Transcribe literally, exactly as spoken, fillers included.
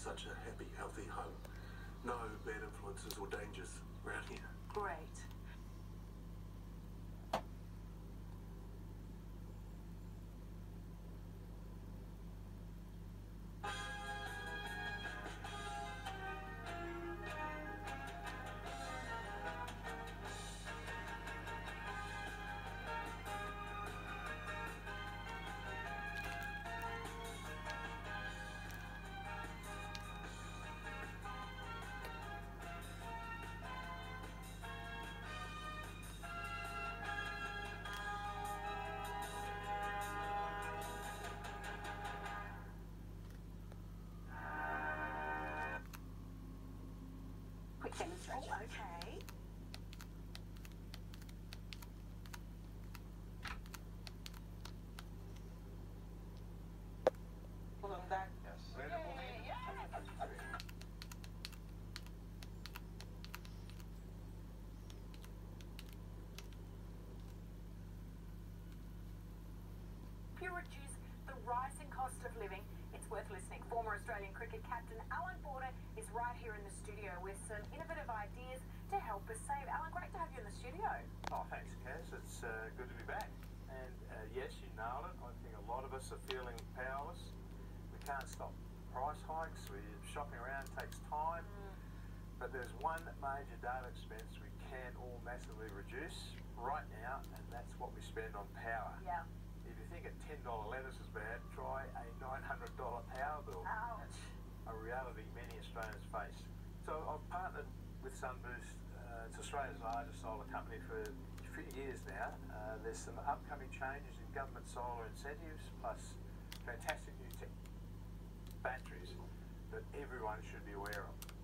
such a happy, healthy home. No bad influences or dangers around here. Great. Quick demonstration. Oh, okay. Hold on, that. Yes. Yeah, yeah. To reduce the rising cost of living, it's worth listening. Former Australian cricket captain Alan Border is right here in the studio with some innovative ideas to help us save. Alan, great to have you in the studio. Oh, thanks, Kaz. It's uh, good to be back. And uh, yes, you nailed it. I think a lot of us are feeling powerless. We can't stop price hikes. We shopping around takes time. Mm. But there's one major data expense we can all massively reduce right now, and that's what we spend on power. Yeah. If you think a ten dollar lettuce is bad, try a nine hundred dollar power bill. Ouch. A reality many Australians face. So I've partnered with Sunboost. Uh, it's Australia's largest solar company for a few years now. Uh, there's some upcoming changes in government solar incentives, plus fantastic new tech batteries that everyone should be aware of.